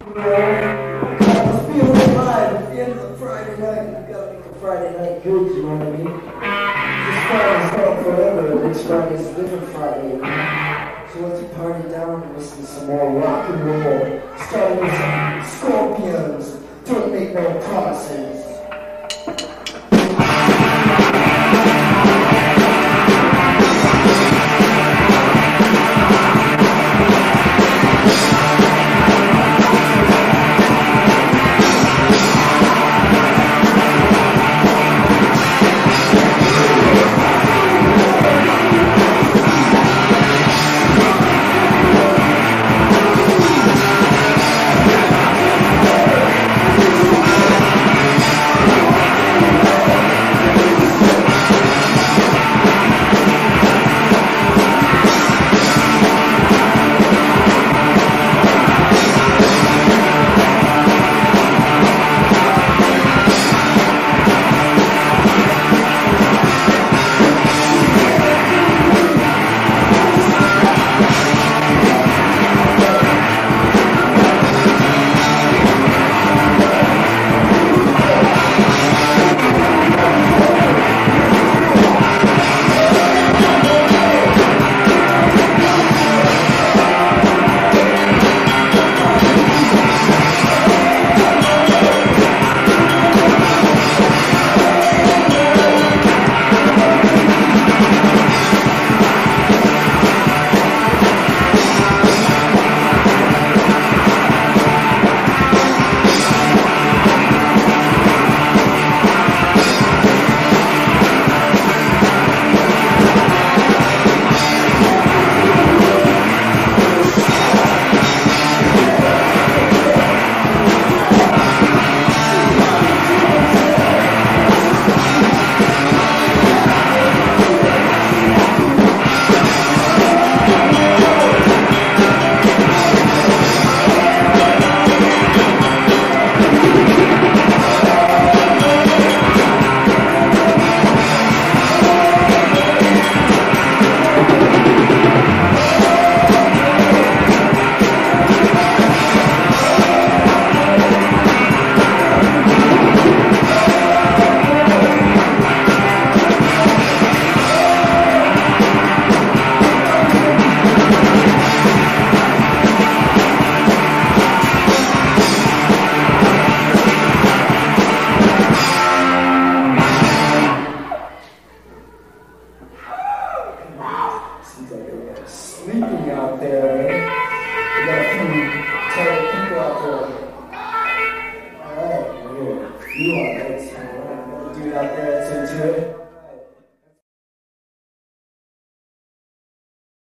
I'm feeling alive at the end of the Friday night. We gotta make the Friday night good, you know what I mean? This Friday's gone forever. Next Friday's a different Friday. So let's party down and listen to some more rock and roll. Starting with some Scorpions. Don't make no promises. Seems like they're sleeping out there, eh? We got a few tired people out there. Alright, you are right. Alright, do it out there, that's into it.